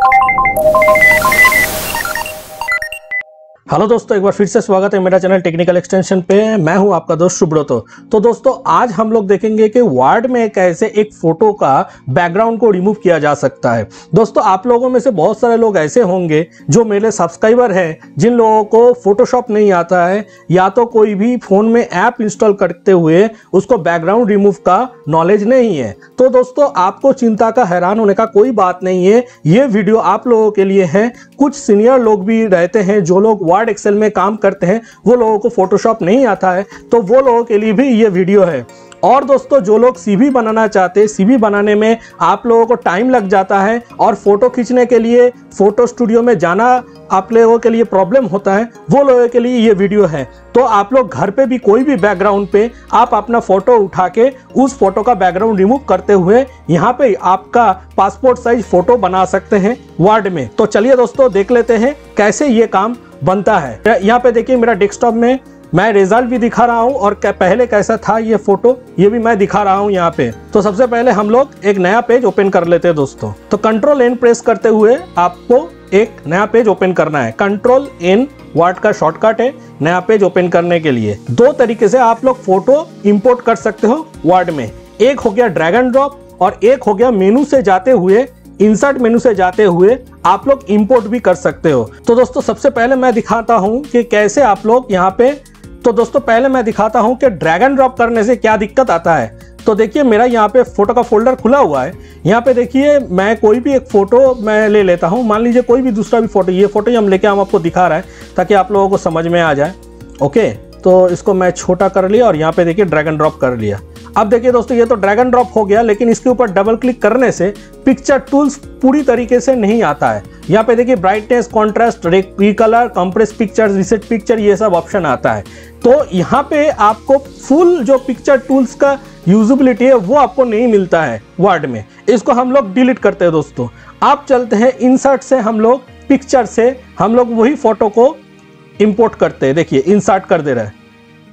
Hello दोस्तों, एक बार फिर से स्वागत है मेरा चैनल टेक्निकल एक्सटेंशन पे। मैं हूं आपका दोस्त सुब्रत। तो दोस्तों आज हम लोग देखेंगे कि वर्ड में कैसे एक फोटो का बैकग्राउंड को रिमूव किया जा सकता है। दोस्तों आप लोगों में से बहुत सारे लोग ऐसे होंगे जो मेरे सब्सक्राइबर हैं, जिन लोगों को फोटोशॉप नहीं आता है या तो कोई भी फोन में ऐप इंस्टॉल करते हुए उसको बैकग्राउंड रिमूव का नॉलेज नहीं है। तो दोस्तों आपको चिंता का हैरान होने का कोई बात नहीं है, ये वीडियो आप लोगों के लिए है। कुछ सीनियर लोग भी रहते हैं जो लोग वर्ड एक्सेल में काम करते हैं, वो लोगों को फोटोशॉप नहीं आता है, तो वो लोगों के लिए भी ये वीडियो है। और दोस्तों जो लोग सीवी बनाना चाहते हैं, सीवी बनाने में आप लोगों को टाइम लग जाता है और फोटो खींचने के लिए फोटो स्टूडियो में जाना आप लोगों के लिए प्रॉब्लम होता है, वो लोगों के लिए ये वीडियो है। तो आप लोग घर पे भी कोई भी बैकग्राउंड पे आप अपना फोटो उठा के उस फोटो का बैकग्राउंड रिमूव करते हुए यहाँ पे आपका पासपोर्ट साइज फोटो बना सकते हैं वर्ड में। तो चलिए दोस्तों देख लेते हैं कैसे ये काम बनता है। यहाँ पे देखिए मेरा डेस्कटॉप में मैं रिजल्ट भी दिखा रहा हूँ और पहले कैसा था ये फोटो, ये भी मैं दिखा रहा हूँ यहाँ पे। तो सबसे पहले हम लोग एक नया पेज ओपन कर लेते हैं दोस्तों। तो कंट्रोल एन प्रेस करते हुए आपको एक नया पेज ओपन करना है। कंट्रोल एन वर्ड का शॉर्टकट है नया पेज ओपन करने के लिए। दो तरीके से आप लोग फोटो इंपोर्ट कर सकते हो वर्ड में। एक हो गया ड्रैग एंड ड्रॉप और एक हो गया मेनू से जाते हुए, इंसर्ट मेनू से जाते हुए आप लोग इंपोर्ट भी कर सकते हो। तो दोस्तों सबसे पहले मैं दिखाता हूं कि कैसे आप लोग यहाँ पे, तो दोस्तों पहले मैं दिखाता हूं कि ड्रैग एंड ड्रॉप करने से क्या दिक्कत आता है। तो देखिए मेरा यहाँ पे फोटो का फोल्डर खुला हुआ है। यहाँ पे देखिए मैं कोई भी एक फोटो मैं ले लेता हूँ, मान लीजिए कोई भी दूसरा भी फोटो, ये फोटो हम लेके हम आपको दिखा रहा है ताकि आप लोगों को समझ में आ जाए। ओके, तो इसको मैं छोटा कर लिया और यहाँ पे देखिए ड्रैग एंड ड्रॉप कर लिया। अब देखिए दोस्तों ये तो ड्रैग एंड ड्रॉप हो गया, लेकिन इसके ऊपर डबल क्लिक करने से पिक्चर टूल्स पूरी तरीके से नहीं आता है। यहाँ पे देखिए brightness, contrast, recolour, compress picture, reset picture, ये सब ऑप्शन आता है। तो यहाँ पे आपको फुल जो पिक्चर टूल्स का यूजेबिलिटी है वो आपको नहीं मिलता है वर्ड में। इसको हम लोग डिलीट करते हैं दोस्तों। आप चलते हैं इंसर्ट से, हम लोग पिक्चर से हम लोग वही फोटो को इंपोर्ट करते हैं। देखिए इंसर्ट कर दे रहा है।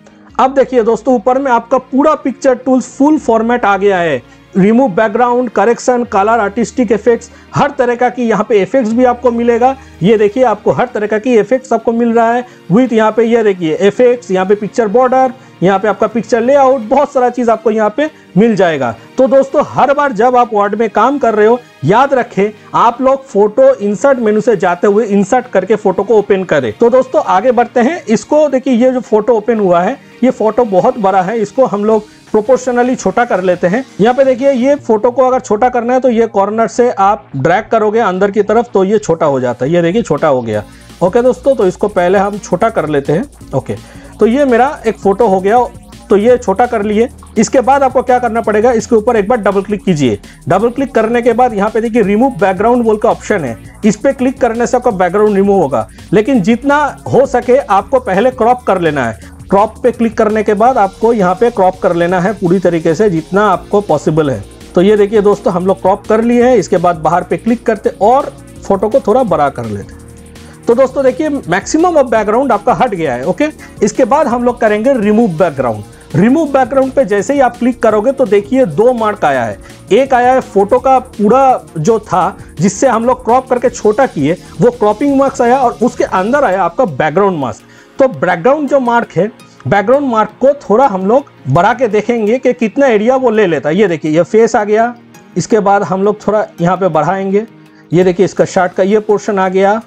अब देखिए दोस्तों ऊपर में आपका पूरा पिक्चर टूल्स फुल फॉर्मेट आ गया है। Remove background, correction, colour, artistic effects, हर तरह का की यहाँ पे इफेक्ट्स भी आपको मिलेगा। ये देखिए आपको हर तरह का की इफेक्ट्स आपको मिल रहा है विथ यहाँ पे, ये देखिए इफेक्ट्स, यहाँ पे पिक्चर बॉर्डर, यहाँ पे आपका पिक्चर लेआउट, बहुत सारा चीज आपको यहाँ पे मिल जाएगा। तो दोस्तों हर बार जब आप वर्ड में काम कर रहे हो याद रखें आप लोग फोटो इंसर्ट मेनू से जाते हुए इंसर्ट करके फोटो को ओपन करें। तो दोस्तों आगे बढ़ते हैं। इसको देखिए ये जो फोटो ओपन हुआ है ये फोटो बहुत बड़ा है, इसको हम लोग प्रोपोर्शनली छोटा कर लेते हैं। यहाँ पे देखिए ये फोटो को अगर छोटा करना है तो ये कॉर्नर से आप ड्रैग करोगे अंदर की तरफ तो ये छोटा हो जाता है। ये देखिए छोटा हो गया। ओके दोस्तों, तो इसको पहले हम छोटा कर लेते हैं। ओके, तो ये मेरा एक फोटो हो गया, तो ये छोटा कर लिए। इसके बाद आपको क्या करना पड़ेगा, इसके ऊपर एक बार डबल क्लिक कीजिए। डबल क्लिक करने के बाद यहाँ पे देखिए रिमूव बैकग्राउंड बोल का ऑप्शन है, इस पे क्लिक करने से आपका बैकग्राउंड रिमूव होगा। लेकिन जितना हो सके आपको पहले क्रॉप कर लेना है। क्रॉप पे क्लिक करने के बाद आपको यहाँ पे क्रॉप कर लेना है पूरी तरीके से जितना आपको पॉसिबल है। तो ये देखिए दोस्तों हम लोग क्रॉप कर लिए हैं। इसके बाद बाहर पे क्लिक करते और फोटो को थोड़ा बड़ा कर लेते। तो दोस्तों देखिए मैक्सिमम ऑफ बैकग्राउंड आपका हट गया है। ओके, इसके बाद हम लोग करेंगे रिमूव बैकग्राउंड। रिमूव बैकग्राउंड पे जैसे ही आप क्लिक करोगे तो देखिए दो मार्क आया है। एक आया है फोटो का पूरा जो था जिससे हम लोग क्रॉप करके छोटा किए, वो क्रॉपिंग मार्क्स आया, और उसके अंदर आया आपका बैकग्राउंड मार्क्स। तो बैकग्राउंड जो मार्क है, बैकग्राउंड मार्क को थोड़ा हम लोग बढ़ा के देखेंगे कि कितना एरिया वो ले लेता है। ये देखिए ये फेस आ गया। इसके बाद हम लोग थोड़ा यहाँ पे बढ़ाएंगे। ये देखिए इसका शर्ट का ये पोर्शन आ गया।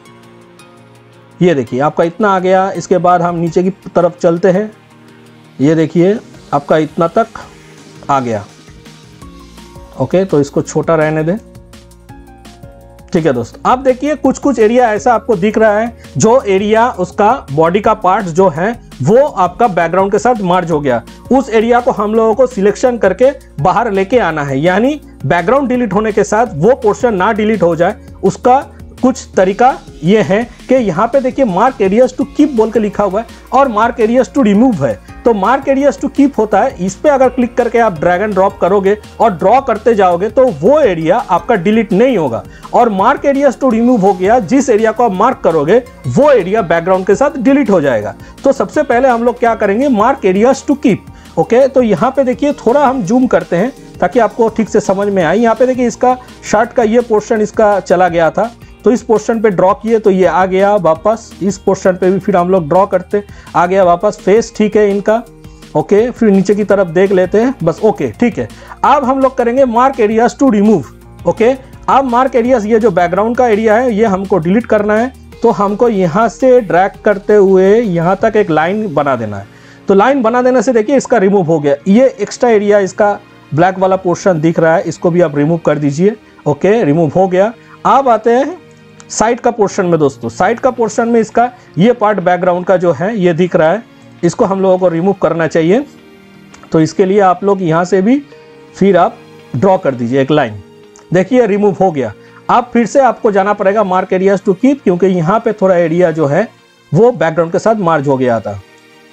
ये देखिए आपका इतना आ गया। इसके बाद हम नीचे की तरफ चलते हैं। ये देखिए आपका इतना तक आ गया। ओके, तो इसको छोटा रहने दें। ठीक है दोस्तों, आप देखिए कुछ कुछ एरिया ऐसा आपको दिख रहा है जो एरिया उसका बॉडी का पार्ट जो है वो आपका बैकग्राउंड के साथ मर्ज हो गया। उस एरिया को हम लोगों को सिलेक्शन करके बाहर लेके आना है, यानी बैकग्राउंड डिलीट होने के साथ वो पोर्शन ना डिलीट हो जाए। उसका कुछ तरीका ये है कि यहाँ पे देखिए मार्क एरियाज टू कीप बोल के लिखा हुआ है और मार्क एरियाज टू रिमूव है। तो मार्क एरियाज टू कीप होता है, इस पे अगर क्लिक करके आप ड्रैग एंड ड्रॉप करोगे और ड्रॉ करते जाओगे तो वो एरिया आपका डिलीट नहीं होगा। और मार्क एरियाज टू रिमूव हो गया, जिस एरिया को आप मार्क करोगे वो एरिया बैकग्राउंड के साथ डिलीट हो जाएगा। तो सबसे पहले हम लोग क्या करेंगे, mark areas to keep. Okay, तो यहाँ पे देखिए थोड़ा हम जूम करते हैं ताकि आपको ठीक से समझ में आए। यहाँ पे देखिए इसका शर्ट का ये पोर्शन इसका चला गया था, तो इस पोर्शन पे ड्रॉ किए तो ये आ गया वापस। इस पोर्शन पे भी फिर हम लोग ड्रॉ करते, आ गया वापस। फेस ठीक है इनका, ओके। फिर नीचे की तरफ देख लेते हैं, बस ओके ठीक है। अब हम लोग करेंगे mark areas to remove, okay. अब मार्क एरियाज, ये जो बैकग्राउंड का एरिया है ये हमको डिलीट करना है, तो हमको यहाँ से ड्रैग करते हुए यहाँ तक एक लाइन बना देना है। तो लाइन बना देने से देखिए इसका रिमूव हो गया। ये एक्स्ट्रा एरिया इसका ब्लैक वाला पोर्शन दिख रहा है, इसको भी आप रिमूव कर दीजिए, ओके। रिमूव हो गया। अब आते हैं साइड का पोर्शन में दोस्तों। साइड का पोर्शन में इसका ये पार्ट बैकग्राउंड का जो है ये दिख रहा है, इसको हम लोगों को रिमूव करना चाहिए। तो इसके लिए आप लोग यहाँ से भी फिर आप ड्रॉ कर दीजिए एक लाइन, देखिए रिमूव हो गया। अब फिर से आपको जाना पड़ेगा मार्क एरियाज टू कीप, क्योंकि यहाँ पे थोड़ा एरिया जो है वो बैकग्राउंड के साथ मार्ज हो गया था,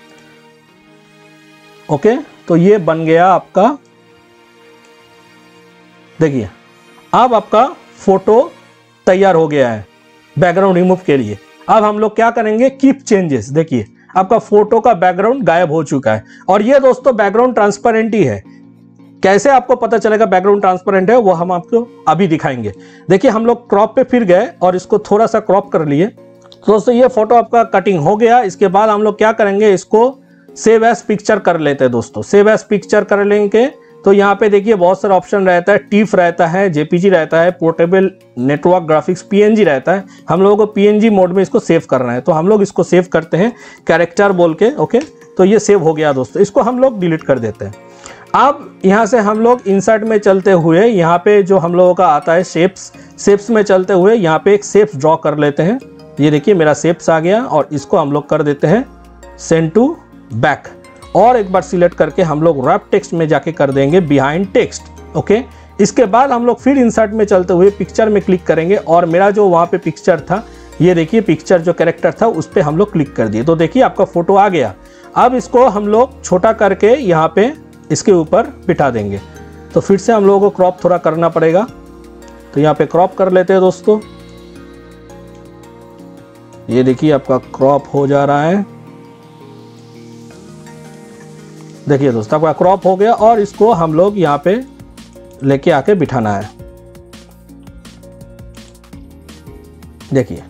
ओके। तो ये बन गया आपका, देखिए अब आपका फोटो तैयार हो गया है बैकग्राउंड रिमूव के लिए। अब हम लोग क्या करेंगे, कीप चेंजेस। देखिए आपका फोटो का बैकग्राउंड गायब हो चुका है, और ये दोस्तों बैकग्राउंड ट्रांसपेरेंट ही है। कैसे आपको पता चलेगा बैकग्राउंड ट्रांसपेरेंट है, वो हम आपको अभी दिखाएंगे। देखिए हम लोग क्रॉप पे फिर गए और इसको थोड़ा सा क्रॉप कर लिए। तो दोस्तों ये फोटो आपका कटिंग हो गया। इसके बाद हम लोग क्या करेंगे, इसको सेव एज पिक्चर कर लेते हैं दोस्तों। सेव एज पिक्चर कर लेंगे तो यहाँ पे देखिए बहुत सारा ऑप्शन रहता है, टीफ रहता है, जेपीजी रहता है, पोर्टेबल नेटवर्क ग्राफिक्स पीएनजी रहता है। हम लोगों को पीएनजी मोड में इसको सेव करना है, तो हम लोग इसको सेव करते हैं कैरेक्टर बोल के, ओके। तो ये सेव हो गया दोस्तों, इसको हम लोग डिलीट कर देते हैं। अब यहाँ से हम लोग इंसर्ट में चलते हुए यहाँ पे जो हम लोगों का आता है शेप्स में चलते हुए यहाँ पे एक शेप्स ड्रॉ कर लेते हैं। ये देखिए मेरा शेप्स आ गया, और इसको हम लोग कर देते हैं सेंड टू बैक, और एक बार सिलेक्ट करके हम लोग रैप टेक्स्ट में जाके कर देंगे बिहाइंड टेक्स्ट, ओके। इसके बाद हम लोग फिर इंसर्ट में चलते हुए पिक्चर में क्लिक करेंगे, और मेरा जो वहाँ पे पिक्चर था, ये देखिए पिक्चर जो कैरेक्टर था उस पर हम लोग क्लिक कर दिए, तो देखिए आपका फोटो आ गया। अब इसको हम लोग छोटा करके यहाँ पे इसके ऊपर बिठा देंगे। तो फिर से हम लोगों को क्रॉप थोड़ा करना पड़ेगा, तो यहाँ पे क्रॉप कर लेते हैं दोस्तों। ये देखिए आपका क्रॉप हो जा रहा है, देखिए दोस्तों आपका क्रॉप हो गया, और इसको हम लोग यहाँ पे लेके आके बिठाना है। देखिए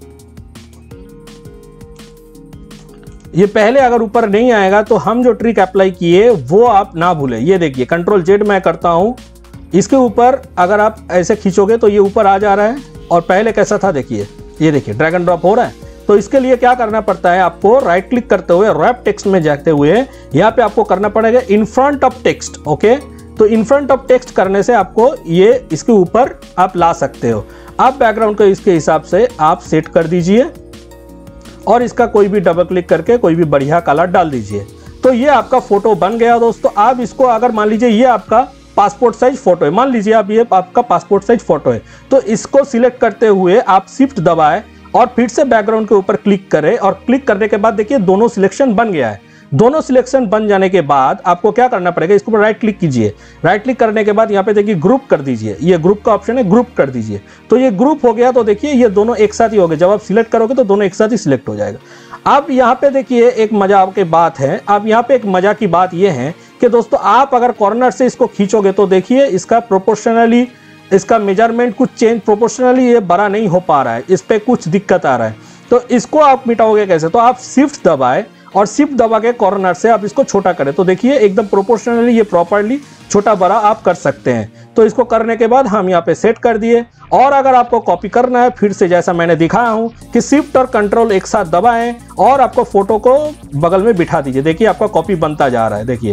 ये पहले अगर ऊपर नहीं आएगा तो हम जो ट्रिक अप्लाई किए वो आप ना भूलें। ये देखिए कंट्रोल जेड मैं करता हूं, इसके ऊपर अगर आप ऐसे खींचोगे तो ये ऊपर आ जा रहा है, और पहले कैसा था देखिए, ये देखिए ड्रैग एंड ड्रॉप हो रहा है। तो इसके लिए क्या करना पड़ता है, आपको राइट क्लिक करते हुए रैप टेक्स्ट में जाते हुए यहाँ पे आपको करना पड़ेगा in front of text, okay. तो इन फ्रंट ऑफ टेक्स्ट करने से आपको ये इसके ऊपर आप ला सकते हो। आप बैकग्राउंड को इसके हिसाब से आप सेट कर दीजिए, और इसका कोई भी डबल क्लिक करके कोई भी बढ़िया कलर डाल दीजिए। तो ये आपका फोटो बन गया दोस्तों। आप इसको अगर मान लीजिए ये आपका पासपोर्ट साइज फोटो है, मान लीजिए आप ये आपका पासपोर्ट साइज फोटो है, तो इसको सिलेक्ट करते हुए आप शिफ्ट दबाएं और फिर से बैकग्राउंड के ऊपर क्लिक करें, और क्लिक करने के बाद देखिए दोनों सिलेक्शन बन गया है। दोनों सिलेक्शन बन जाने के बाद आपको क्या करना पड़ेगा, इसके ऊपर राइट क्लिक कीजिए। राइट क्लिक करने के बाद यहाँ पे देखिए ग्रुप कर दीजिए, ये ग्रुप का ऑप्शन है, ग्रुप कर दीजिए। तो ये ग्रुप हो गया, तो देखिए ये दोनों एक साथ ही हो गए। जब आप सिलेक्ट करोगे तो दोनों एक साथ ही सिलेक्ट हो जाएगा। अब यहाँ पे देखिए एक मजा की बात है, अब यहाँ पे एक मजा की बात ये है कि दोस्तों आप अगर कॉर्नर से इसको खींचोगे तो देखिए इसका प्रोपोर्शनली इसका मेजरमेंट कुछ चेंज, प्रोपोर्शनली ये बड़ा नहीं हो पा रहा है, इस पे कुछ दिक्कत आ रहा है। तो इसको आप मिटाओगे कैसे, तो आप शिफ्ट दबाएं और शिफ्ट दबा के कॉर्नर से आप इसको छोटा करें, तो देखिए एकदम प्रोपोर्शनली ये प्रॉपर्ली छोटा बड़ा आप कर सकते हैं। तो इसको करने के बाद हम यहाँ पे सेट कर दिए, और अगर आपको कॉपी करना है फिर से जैसा मैंने दिखाया हूँ कि शिफ्ट और कंट्रोल एक साथ दबाएं और आपको फोटो को बगल में बिठा दीजिए, देखिए आपका कॉपी बनता जा रहा है, देखिए।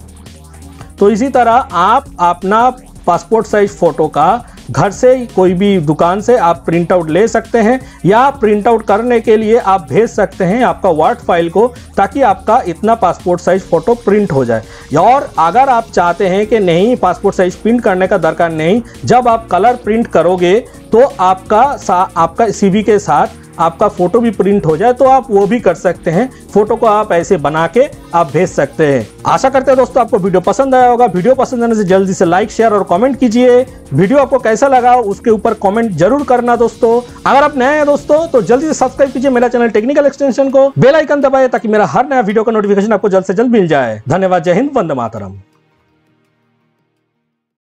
तो इसी तरह आप अपना पासपोर्ट साइज फोटो का घर से कोई भी दुकान से आप प्रिंट आउट ले सकते हैं, या प्रिंट आउट करने के लिए आप भेज सकते हैं आपका वर्ड फाइल को, ताकि आपका इतना पासपोर्ट साइज फोटो प्रिंट हो जाए। और अगर आप चाहते हैं कि नहीं पासपोर्ट साइज प्रिंट करने का दरकार नहीं, जब आप कलर प्रिंट करोगे तो आपका सीवी के साथ आपका फोटो भी प्रिंट हो जाए, तो आप वो भी कर सकते हैं। फोटो को आप ऐसे बना के आप भेज सकते हैं। आशा करते हैं दोस्तों आपको वीडियो पसंद आया होगा। वीडियो पसंद आने से जल्दी से लाइक शेयर और कमेंट कीजिए। वीडियो आपको कैसा लगा उसके ऊपर कमेंट जरूर करना दोस्तों। अगर आप नए हैं दोस्तों तो जल्दी से सब्सक्राइब कीजिए मेरा चैनल टेक्निकल एक्सटेंशन को, बेल आइकन दबाइए ताकि मेरा हर नया वीडियो का नोटिफिकेशन आपको जल्द से जल्द मिल जाए। धन्यवाद, जय हिंद, वंदे मातरम।